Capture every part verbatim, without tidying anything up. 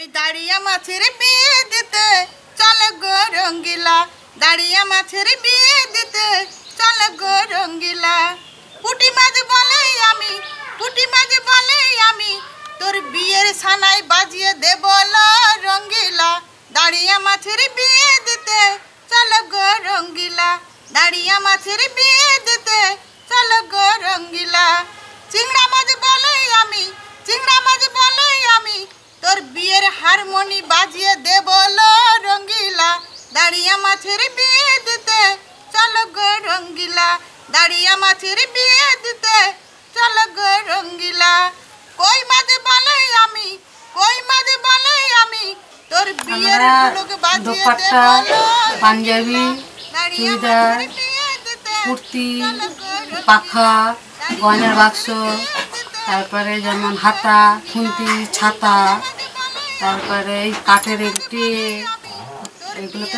ওই দাঁড়িয়া মাছের বিয়ে দিতে চলে গো রঙ্গিলা, দাঁড়িয়া মাছের বিয়ে দিতে চলে গো রঙ্গিলা। পুঁটি মাছ বলে আমি, পুঁটি মাছ বলে আমি, তোর বিয়ের সানাই বাজিয়ে দেব রঙ্গিলা। দাঁড়িয়া মাছের বিয়ে দিতে চলে গো রঙ্গিলা, দাঁড়িয়া মাছের বিয়ে দিতে চলে গো রঙ্গিলা। চিংড়া মাছ বলে আমি, চিংড়া মাছ বলে আমি, তোর বিয়ের হারমোনি বাজিয়ে দেব রঙ্গিলা। দাঁড়িয়া মাছের বিয়ে দিতে চলো গো রঙ্গিলা, দাঁড়িয়া মাছের বিয়ে দিতে চলো গো রঙ্গিলা। কই মাছ বলে আমি, কই মাছ বলে আমি, তোর বিয়ের ফুলক বাজিয়ে দেব পাঞ্জাবি, চুড়িদার, কুর্তি, পাখা, গয়নার বাক্স, তারপরে যেমন হাতা, খুন্তি, ছাতা, তারপরে এই কাঠের একটি এগুলোতে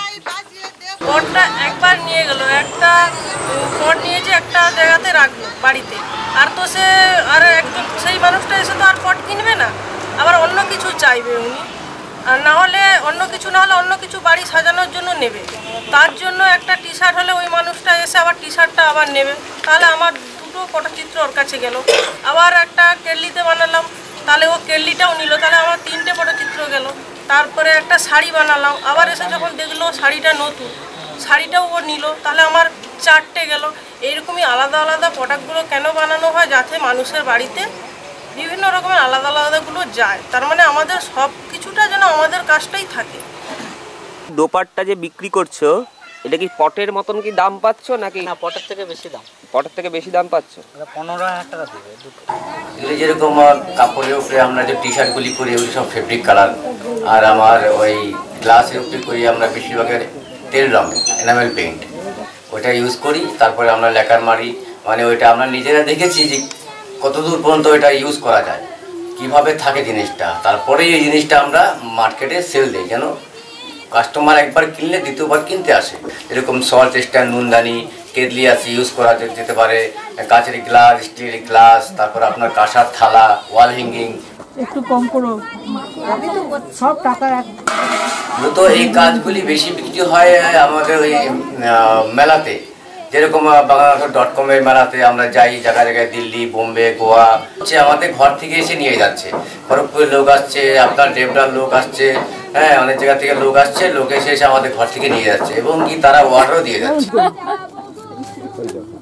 পটটা একবার নিয়ে গেল, একটা পট নিয়েছে একটা জায়গাতে রাখলো বাড়িতে, আর তো সে আর একজন সেই মানুষটা এসে তো আর পট কিনবে না, আবার অন্য কিছু চাইবে উনি, আর না হলে অন্য কিছু না হলে অন্য কিছু বাড়ি সাজানোর জন্য নেবে। তার জন্য একটা টি শার্ট হলে ওই মানুষটা এসে আবার টি শার্টটা আবার নেবে, তাহলে আমার দুটো পটচিত্র ওর কাছে গেল। আবার একটা কেটলিতে বানালাম, তাহলে ও কেটলিটাও নিল, তাহলে আমার তিনটে পটচিত্র গেল। তারপরে একটা শাড়ি বানালাম, আবার এসে যখন দেখলো শাড়িটা নতুন, শাড়িটাও ও নিল, তাহলে আমার চারটে গেল। এইরকমই আলাদা আলাদা প্রোডাক্টগুলো কেন বানানো হয়, যাতে মানুষের বাড়িতে বিভিন্ন রকমের আলাদা আলাদাগুলো যায়, তার মানে আমাদের সব কিছুটা যেন আমাদের কাজটাই থাকে। দোপাট্টা যে বিক্রি করছো, এটা কি পটের মতন কি দাম পাচ্ছ নাকি? না, পটের থেকে বেশি দাম। পটের থেকে বেশি দাম পাচ্ছ? পনেরো হাজার টাকা দেবে দুটো। এগুলো যেরকম কাপড়ের উপরে আমরা যে টি শার্টগুলি করি ওগুলি সব ফেব্রিক কালার, আর আমার ওই গ্লাসের উপরে করি আমরা বেশিরভাগের তেল রঙ এনামেল পেইন্ট, ওইটা ইউজ করি। তারপরে আমরা লেকার মারি, মানে ওইটা আমরা নিজেরা দেখেছি যে কতদূর পর্যন্ত এটা ইউজ করা যায়, কিভাবে থাকে জিনিসটা। তারপরে এই জিনিসটা আমরা মার্কেটে সেল দিই, যেন কাস্টমার একবার কিনলে দ্বিতীয়বার কিনতে আসে। এরকম সল্ট স্ট্যান্ড, নুনদানি, কেটলি আছে, ইউজ করা যেতে পারে, কাঁচের গ্লাস, স্টিলের গ্লাস, তারপর আপনার কাঁসার থালা, ওয়াল হ্যাঙ্গিং। একটু কম করো, সব টাকা। মূলত এই কাজগুলি বেশি বিক্রি হয় আমাদের ওই মেলাতে, যেরকম বাংলাদেশ ডট কমের মেলাতে আমরা যাই, জায়গায় জায়গায় দিল্লি, বোম্বে, গোয়া হচ্ছে, আমাদের ঘর থেকে এসে নিয়ে যাচ্ছে। খড়গপুরের লোক আসছে, আপনার ডেবরার লোক আসছে, হ্যাঁ অনেক জায়গা থেকে লোক আসছে, লোক এসে এসে আমাদের ঘর থেকে নিয়ে যাচ্ছে এবং কি তারা অর্ডারও দিয়ে যাচ্ছে।